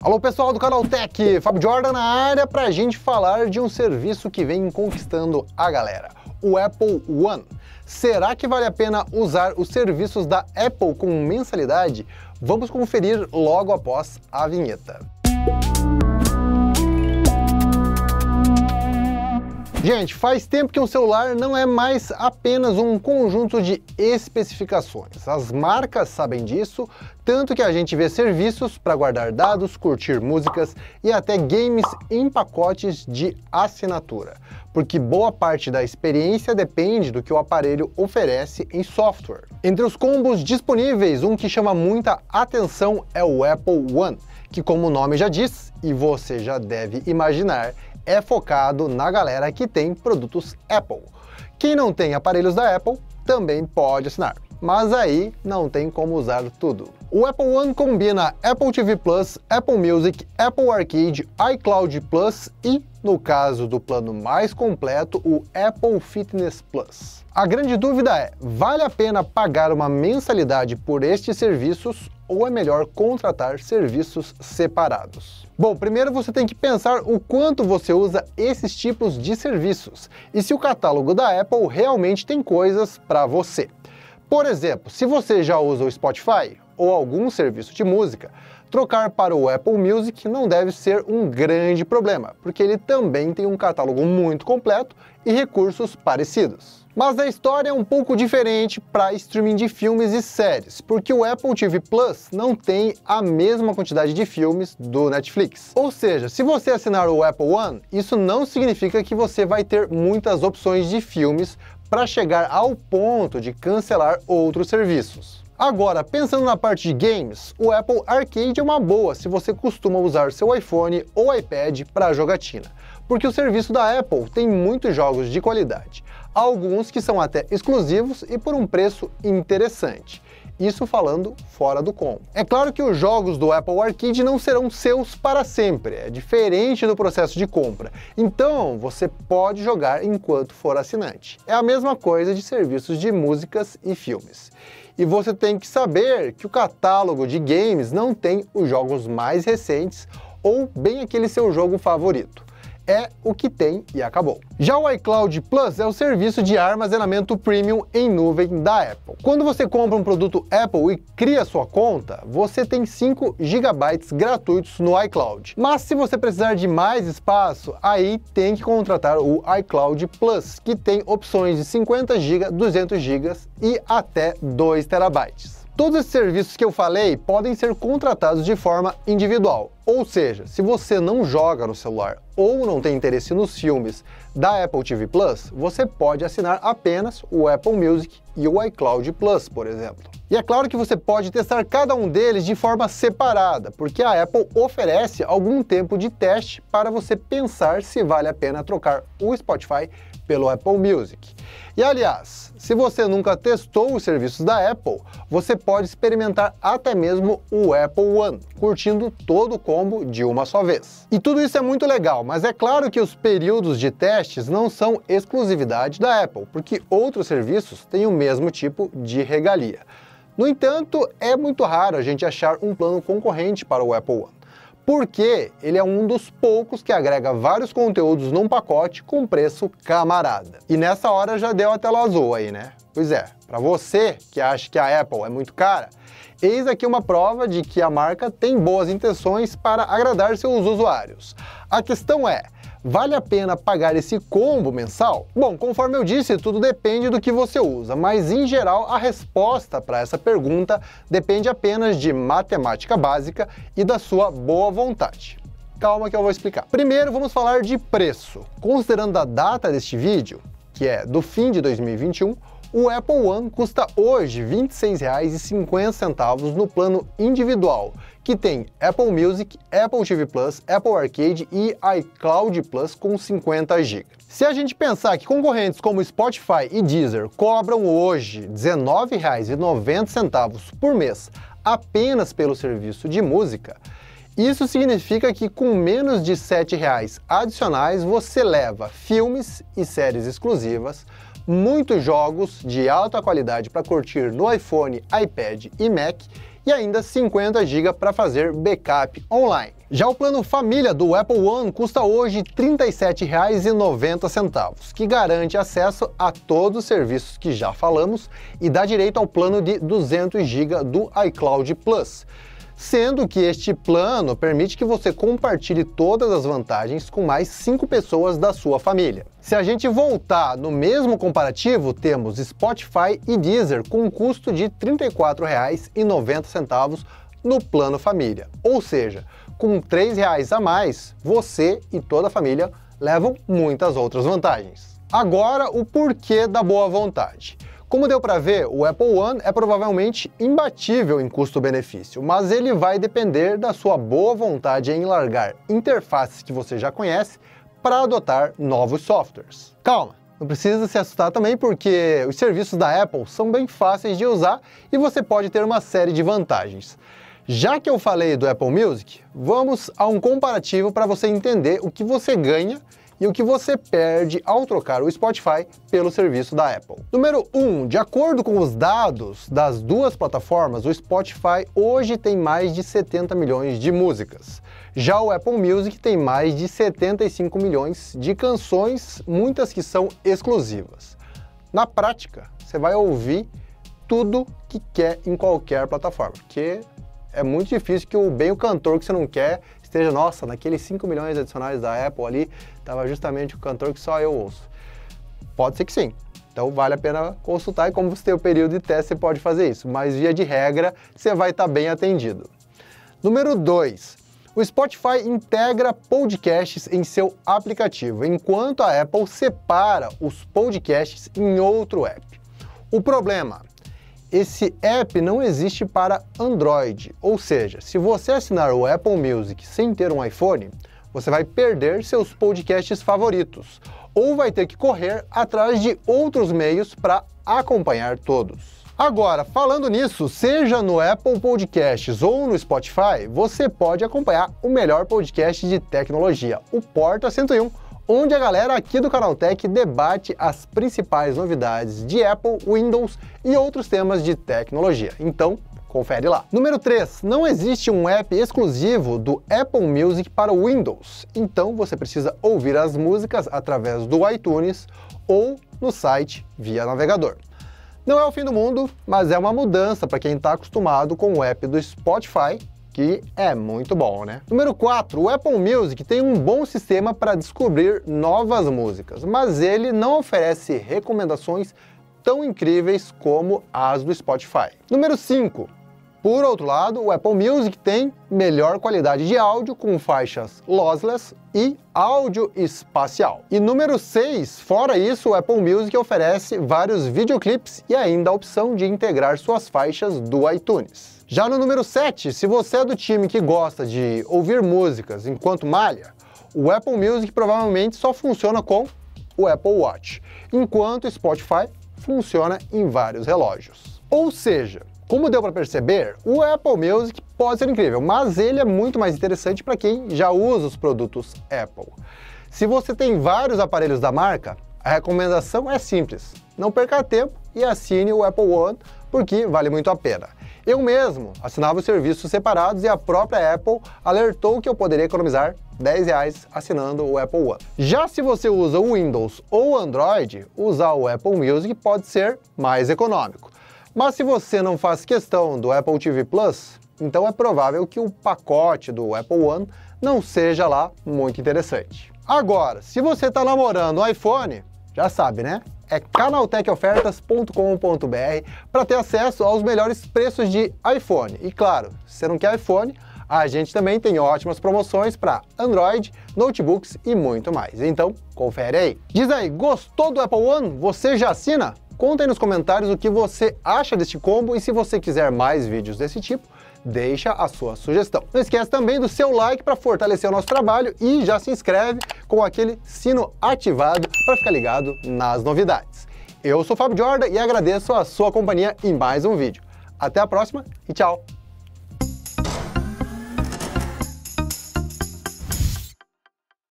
Alô pessoal do canal Tech, Fábio Jordan na área pra gente falar de um serviço que vem conquistando a galera, o Apple One. Será que vale a pena usar os serviços da Apple com mensalidade? Vamos conferir logo após a vinheta. Gente, faz tempo que um celular não é mais apenas um conjunto de especificações. As marcas sabem disso, tanto que a gente vê serviços para guardar dados, curtir músicas e até games em pacotes de assinatura, porque boa parte da experiência depende do que o aparelho oferece em software. Entre os combos disponíveis, um que chama muita atenção é o Apple One, que, como o nome já diz, e você já deve imaginar, é focado na galera que tem produtos Apple. Quem não tem aparelhos da Apple também pode assinar, mas aí não tem como usar tudo. O Apple One combina Apple TV Plus, Apple Music, Apple Arcade, iCloud Plus e, no caso do plano mais completo, o Apple Fitness Plus. A grande dúvida é, vale a pena pagar uma mensalidade por estes serviços ou é melhor contratar serviços separados? Bom, primeiro você tem que pensar o quanto você usa esses tipos de serviços e se o catálogo da Apple realmente tem coisas para você. Por exemplo, se você já usa o Spotify ou algum serviço de música, trocar para o Apple Music não deve ser um grande problema, porque ele também tem um catálogo muito completo e recursos parecidos. Mas a história é um pouco diferente para streaming de filmes e séries, porque o Apple TV Plus não tem a mesma quantidade de filmes do Netflix. Ou seja, se você assinar o Apple One, isso não significa que você vai ter muitas opções de filmes para chegar ao ponto de cancelar outros serviços. Agora, pensando na parte de games, o Apple Arcade é uma boa se você costuma usar seu iPhone ou iPad para jogatina, porque o serviço da Apple tem muitos jogos de qualidade, alguns que são até exclusivos e por um preço interessante. Isso falando fora do combo. É claro que os jogos do Apple Arcade não serão seus para sempre, é diferente do processo de compra. Então, você pode jogar enquanto for assinante. É a mesma coisa de serviços de músicas e filmes. E você tem que saber que o catálogo de games não tem os jogos mais recentes ou bem aquele seu jogo favorito. É o que tem e acabou. Já o iCloud Plus é o serviço de armazenamento premium em nuvem da Apple. Quando você compra um produto Apple e cria sua conta, você tem 5 GB gratuitos no iCloud. Mas se você precisar de mais espaço, aí tem que contratar o iCloud Plus, que tem opções de 50 GB, 200 GB e até 2 TB. Todos esses serviços que eu falei podem ser contratados de forma individual, ou seja, se você não joga no celular ou não tem interesse nos filmes da Apple TV Plus, você pode assinar apenas o Apple Music e o iCloud Plus, por exemplo. E é claro que você pode testar cada um deles de forma separada, porque a Apple oferece algum tempo de teste para você pensar se vale a pena trocar o Spotify pelo Apple Music. E aliás, se você nunca testou os serviços da Apple, você pode experimentar até mesmo o Apple One, curtindo todo o combo de uma só vez. E tudo isso é muito legal, mas é claro que os períodos de testes não são exclusividade da Apple, porque outros serviços têm o mesmo tipo de regalia. No entanto, é muito raro a gente achar um plano concorrente para o Apple One, porque ele é um dos poucos que agrega vários conteúdos num pacote com preço camarada. E nessa hora já deu a tela azul aí, né? Pois é, para você que acha que a Apple é muito cara, eis aqui uma prova de que a marca tem boas intenções para agradar seus usuários. A questão é, vale a pena pagar esse combo mensal? Bom, conforme eu disse, tudo depende do que você usa, mas em geral a resposta para essa pergunta depende apenas de matemática básica e da sua boa vontade. Calma que eu vou explicar. Primeiro vamos falar de preço. Considerando a data deste vídeo, que é do fim de 2021, o Apple One custa hoje R$ 26,50 no plano individual, que tem Apple Music, Apple TV Plus, Apple Arcade e iCloud Plus com 50 GB. Se a gente pensar que concorrentes como Spotify e Deezer cobram hoje R$ 19,90 por mês apenas pelo serviço de música, isso significa que com menos de R$ 7,00 adicionais você leva filmes e séries exclusivas, muitos jogos de alta qualidade para curtir no iPhone, iPad e Mac e ainda 50 GB para fazer backup online. Já o plano família do Apple One custa hoje R$ 37,90, que garante acesso a todos os serviços que já falamos e dá direito ao plano de 200 GB do iCloud Plus, sendo que este plano permite que você compartilhe todas as vantagens com mais 5 pessoas da sua família. Se a gente voltar no mesmo comparativo, temos Spotify e Deezer com um custo de R$ 34,90 no plano família, ou seja, com R$ 3 a mais, você e toda a família levam muitas outras vantagens. Agora, o porquê da boa vontade. Como deu para ver, o Apple One é provavelmente imbatível em custo-benefício, mas ele vai depender da sua boa vontade em largar interfaces que você já conhece para adotar novos softwares. Calma, não precisa se assustar também, porque os serviços da Apple são bem fáceis de usar e você pode ter uma série de vantagens. Já que eu falei do Apple Music, vamos a um comparativo para você entender o que você ganha e o que você perde ao trocar o Spotify pelo serviço da Apple. Número 1. De acordo com os dados das duas plataformas, o Spotify hoje tem mais de 70 milhões de músicas. Já o Apple Music tem mais de 75 milhões de canções, muitas que são exclusivas. Na prática, você vai ouvir tudo que quer em qualquer plataforma, porque é muito difícil que o cantor que você não quer esteja, nossa, naqueles 5 milhões adicionais da Apple ali, estava justamente o cantor que só eu ouço. Pode ser que sim. Então vale a pena consultar, e como você tem o período de teste, você pode fazer isso. Mas via de regra, você vai estar bem atendido. Número 2. O Spotify integra podcasts em seu aplicativo, enquanto a Apple separa os podcasts em outro app. O problema: esse app não existe para Android, ou seja, se você assinar o Apple Music sem ter um iPhone, você vai perder seus podcasts favoritos, ou vai ter que correr atrás de outros meios para acompanhar todos. Agora, falando nisso, seja no Apple Podcasts ou no Spotify, você pode acompanhar o melhor podcast de tecnologia, o Porta 101, onde a galera aqui do Canaltech debate as principais novidades de Apple, Windows e outros temas de tecnologia. Então, confere lá. Número 3. Não existe um app exclusivo do Apple Music para o Windows, então você precisa ouvir as músicas através do iTunes ou no site via navegador. Não é o fim do mundo, mas é uma mudança para quem está acostumado com o app do Spotify, que é muito bom, né? Número 4. O Apple Music tem um bom sistema para descobrir novas músicas, mas ele não oferece recomendações tão incríveis como as do Spotify. Número 5. Por outro lado, o Apple Music tem melhor qualidade de áudio com faixas lossless e áudio espacial. E número 6, fora isso, o Apple Music oferece vários videoclipes e ainda a opção de integrar suas faixas do iTunes. Já no número 7, se você é do time que gosta de ouvir músicas enquanto malha, o Apple Music provavelmente só funciona com o Apple Watch, enquanto o Spotify funciona em vários relógios. Ou seja, como deu para perceber, o Apple Music pode ser incrível, mas ele é muito mais interessante para quem já usa os produtos Apple. Se você tem vários aparelhos da marca, a recomendação é simples: não perca tempo e assine o Apple One, porque vale muito a pena. Eu mesmo assinava os serviços separados e a própria Apple alertou que eu poderia economizar R$10 assinando o Apple One. Já se você usa o Windows ou Android, usar o Apple Music pode ser mais econômico. Mas se você não faz questão do Apple TV Plus, então é provável que o pacote do Apple One não seja lá muito interessante. Agora, se você está namorando um iPhone, já sabe, né? É canaltechofertas.com.br para ter acesso aos melhores preços de iPhone. E claro, se você não quer iPhone, a gente também tem ótimas promoções para Android, notebooks e muito mais. Então, confere aí. Diz aí, gostou do Apple One? Você já assina? Conta aí nos comentários o que você acha deste combo e se você quiser mais vídeos desse tipo, deixa a sua sugestão. Não esquece também do seu like para fortalecer o nosso trabalho e já se inscreve com aquele sino ativado para ficar ligado nas novidades. Eu sou o Fábio Jordan e agradeço a sua companhia em mais um vídeo. Até a próxima e tchau!